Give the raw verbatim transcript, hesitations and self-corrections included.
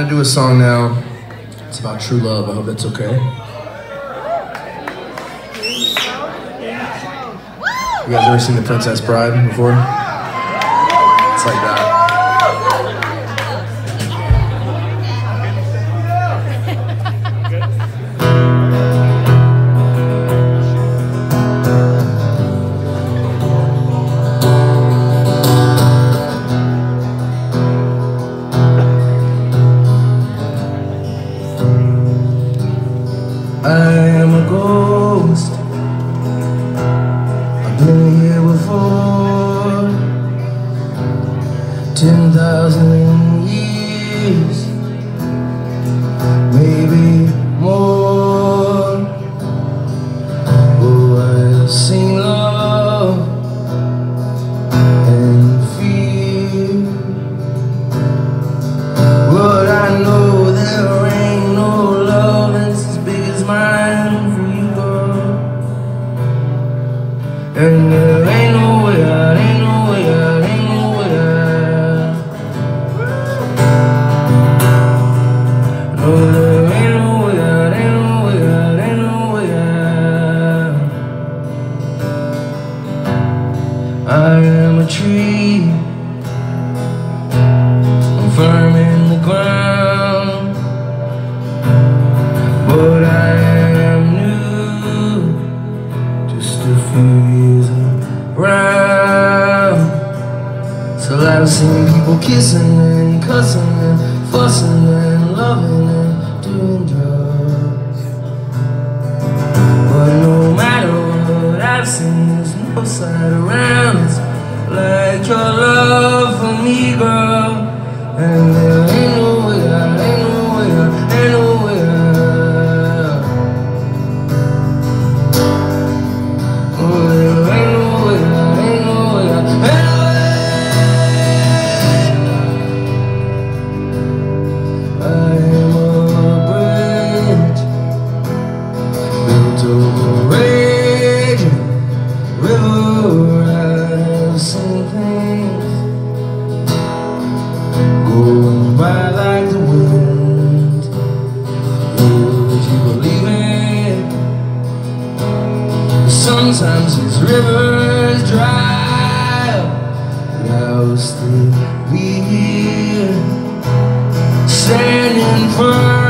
gonna do a song now. It's about true love. I hope that's okay. You guys ever seen The Princess Bride before? It's like that. I am a ghost. I've been here before. Ten thousand years, maybe more. Oh, I've seen love and fear, but I know there ain't no love that's as big as mine for you, girl. And there ain't no way out, ain't no way out, ain't no way out. No, there ain't no way out, ain't no way out, ain't no way out. I am a tree, I'm firm in the ground, but I am new, just a few years around. So I've seen people kissing and cussing and fussing and loving and doing drugs, but no matter what I've seen, there's no side around it's like your love for me, girl. And there ain't no way out, ain't no way out, ain't no way out. Oh, there ain't no way out, ain't no way out, ain't no way. I am a bridge built over a raging river. I've seen things going by like the wind. Would you believe it? Sometimes these rivers dry up, but I'll still be here, standing firm.